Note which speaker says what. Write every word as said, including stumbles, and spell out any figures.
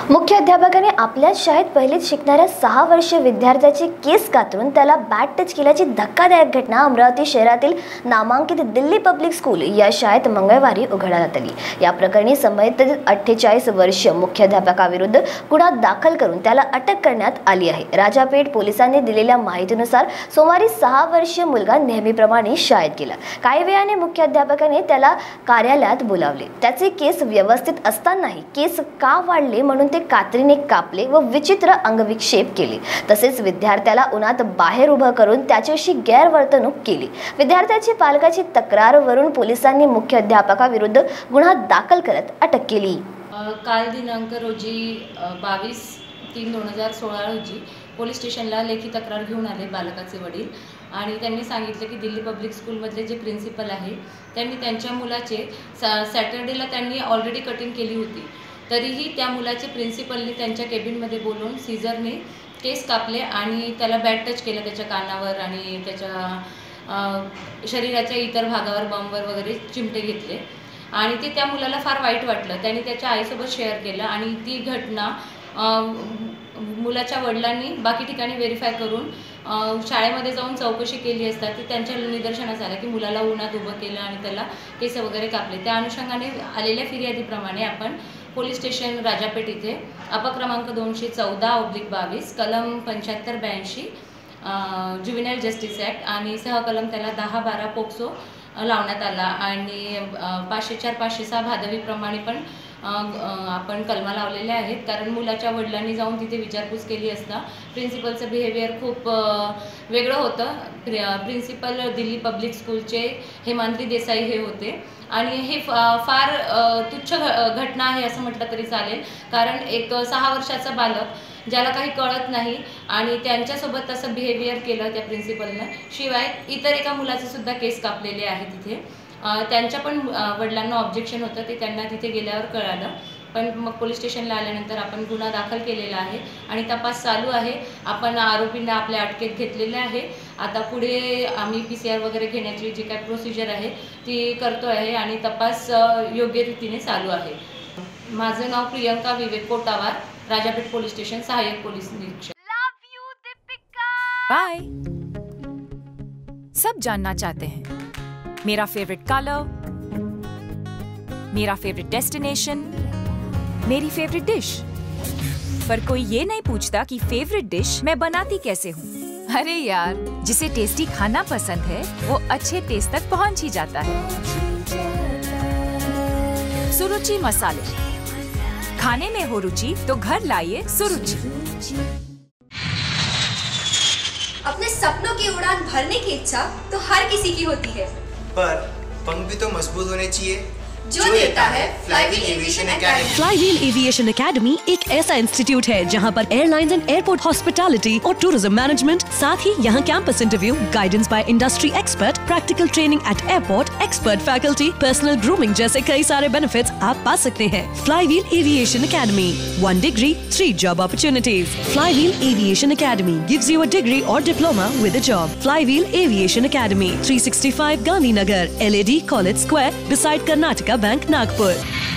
Speaker 1: मुख्याध्यापकाने आपल्या शाळेत पहिलीत शिकणाऱ्या सहा वर्षीय विद्यार्थ्याची केस कातरून त्याला बॅट टच केल्याची धक्कादायक घटना अमरावती शहरातील नामांकित दिल्ली पब्लिक स्कूल या शाळेत मंगळवारी उघडण्यात आली। या प्रकरणी संबंधित अठ्ठेचाळीस वर्षीय मुख्याध्यापकाविरुद्ध गुन्हा दाखल करून त्याला अटक करण्यात आली आहे। राजापेठ पोलिसांनी दिलेल्या माहितीनुसार सोमवारी सहा वर्षीय मुलगा नेहमीप्रमाणे शाळेत गेला। काही वेळाने मुख्याध्यापकाने त्याला कार्यालयात बोलावले। त्याचे केस व्यवस्थित असतानाही केस का वाढले म्हणून ते कात्रीने कापले व विचित्र अंगविक्षेप केले। तसेच विद्यार्थ्याला उन्हात बाहेर उभं करून त्याच्याशी गैरवर्तणूक केली। विद्यार्थ्याची पालकाची तक्रारवरून पोलिसांनी मुख्याध्यापकाविरुद्ध गुन्हा दाखल करत अटक केली।
Speaker 2: काल दिनांक रोजी बावीस तीन दोन हजार सोळा रोजी पोलीस स्टेशनला लेखी तक्रार घेऊन आले बालकाचे वडील आणि त्यांनी सांगितले की दिल्ली पब्लिक स्कूलमधले जे प्रिन्सिपल आहे त्यांनी त्यांच्या मुलाचे सॅटर्डेला त्यांनी ऑलरेडी कटिंग केली होती, तरीही त्या मुलाचे प्रिन्सिपलने त्यांच्या केबिनमध्ये बोलवून सीझरने केस कापले आणि त्याला बॅट टच केलं त्याच्या कानावर आणि त्याच्या शरीराच्या इतर भागावर बंबर वगैरे चिमटे घेतले आणि ते त्या मुलाला फार वाईट वाटलं। त्यांनी त्याच्या आईसोबत शेअर केलं आणि ती घटना मुलाच्या वडिलांनी बाकी ठिकाणी व्हेरीफाय करून शाळेमध्ये जाऊन चौकशी केली असता ती त्यांच्या निदर्शनास आलं की मुलाला उन्हात उभं केलं आणि त्याला केस वगैरे कापले। त्या अनुषंगाने आलेल्या फिर्यादीप्रमाणे आपण पोलीस स्टेशन राजापेठ इथे अपक्रमांक दोनशे चौदा ऑब्लिक बावीस कलम पंच्याहत्तर ब्याऐंशी ज्युव्हेनाइल जस्टिस ॲक्ट आणि सहकलम त्याला दहा बारा पोक्सो लावण्यात आला आणि पाचशे चार पाचशे सहा भादवीप्रमाणे पण आपण कलमा लावलेल्या आहेत। कारण मुलाच्या वडिलांनी जाऊन तिथे विचारपूस केली असता प्रिन्सिपलचं बिहेवियर खूप वेगळं होतं। प्रिन्सिपल दिल्ली पब्लिक स्कूलचे हेमांद्री देसाई हे होते आणि हे फार तुच्छ घटना आहे असं म्हटलं तरी चालेल, कारण एक सहा वर्षाचा बालक ज्याला काही कळत नाही आणि त्यांच्यासोबत तसं बिहेवियर केलं त्या प्रिन्सिपलनं। शिवाय इतर एका मुलाचे सुद्धा केस कापलेले आहे तिथे। त्यांच्या पण वडिलांना ऑब्जेक्शन होतं, ते त्यांना तिथे गेल्यावर कळालं, पण मग पोलीस स्टेशनला आल्यानंतर आपण गुन्हा दाखल केलेला आहे आणि तपास चालू आहे। आपण आरोपींना आपल्या अटकेत घेतलेले आहे। आता पुढे आम्ही पी सी आर वगैरे घेण्याची जी काय प्रोसिजर आहे ती करतो आहे आणि तपास योग्य रीतीने चालू आहे। माझं नाव प्रियंका विवेक कोटावार, राजापेठ पोलीस स्टेशन, सहाय्यक पोलीस निरीक्षक।
Speaker 3: बाय। सब जानना चाहते हैं मेरा फेवरेट कलर, मेरा फेवरेट डेस्टिनेशन, मेरी फेवरेट डिश, पर कोई ये नहीं पूछता कि फेवरेट डिश मैं बनाती कैसे हूँ। अरे यार, जिसे टेस्टी खाना पसंद है वो अच्छे टेस्ट तक पहुँच ही जाता है। सुरुचि मसाले, खाने में हो रुचि तो घर लाइए सुरुचि।
Speaker 4: अपने सपनों की उड़ान भरने की इच्छा तो हर किसी की होती है,
Speaker 5: पर पंख भी तो मजबूत होने चाहिए
Speaker 4: जो देता है Flywheel Aviation Academy.
Speaker 6: Flywheel Aviation Academy एक ऐसा इंस्टीट्यूट है जहां पर एयरलाइंस एंड एयरपोर्ट हॉस्पिटैलिटी और टूरिज्म मैनेजमेंट, साथ ही यहां campus interview, guidance by industry expert, practical training at airport, expert faculty, personal grooming जैसे कई सारे बेनिफिट्स आप पा सकते हैं। Flywheel Aviation Academy, one degree three job opportunities. Flywheel Aviation Academy gives you a degree or diploma with a job. Flywheel Aviation Academy, three sixty-five Gandhinagar, L A D College Square, beside Karnataka Bank, Nagpur.